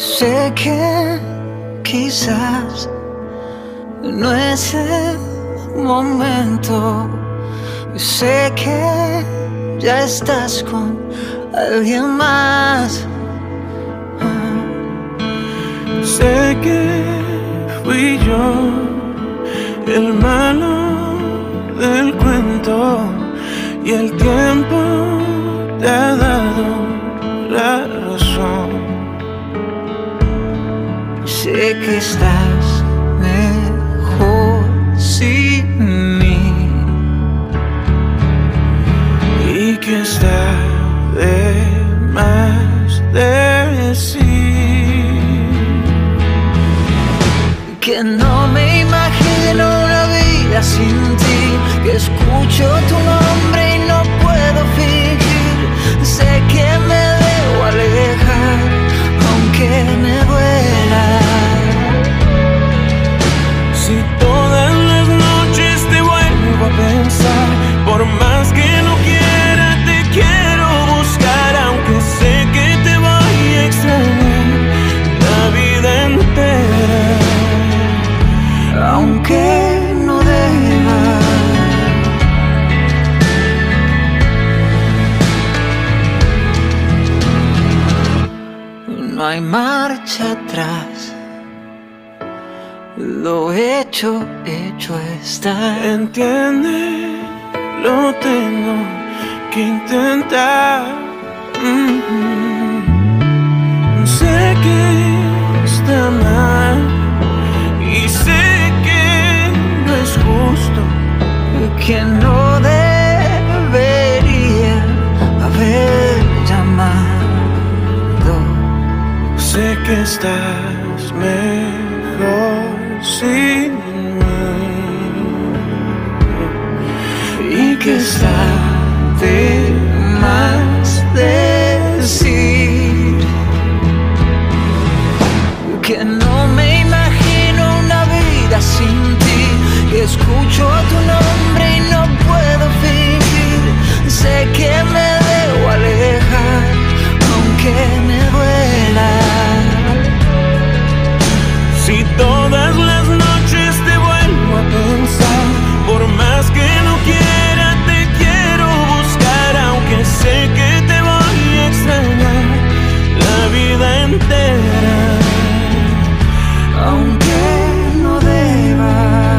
Sé que quizás no es el momento. Sé que ya estás con alguien más. Sé que fui yo el malo del cuento y el tiempo te ha dado la razón. Sé que estás mejor sin mí y que está de más decir que no me imagino una vida sin ti, que escucho tu nombre y no puedo fingir. Sé que me debo alejar, aunque me duela. Si todas las noches te vuelvo a pensar, por más que no quiera te quiero buscar, aunque sé que te voy a extrañar la vida entera, aunque no deba. No hay marcha atrás, lo hecho, hecho está. entiende, lo tengo que intentar. Sé que está mal y sé que no es justo, que no debería haber llamado. sé que estás mejor sin mí Y que está de más decir que no me imagino una vida sin ti, que escucho tu nombre y no puedo fingir. Sé que me debo alejar, aunque me duela. Si todas las noches te vuelvo a pensar, por más que no quiera te quiero buscar, aunque sé que te voy a extrañar la vida entera, Aunque no deba.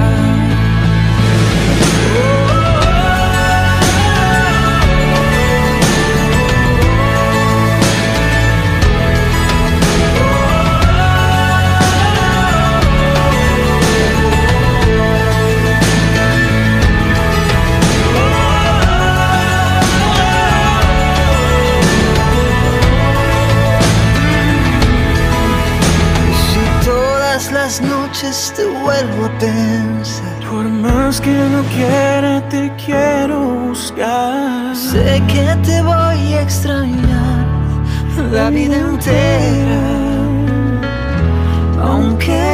Si todas las noches te vuelvo a pensar, por más que no quiera te quiero buscar, sé que te voy a extrañar la vida entera, aunque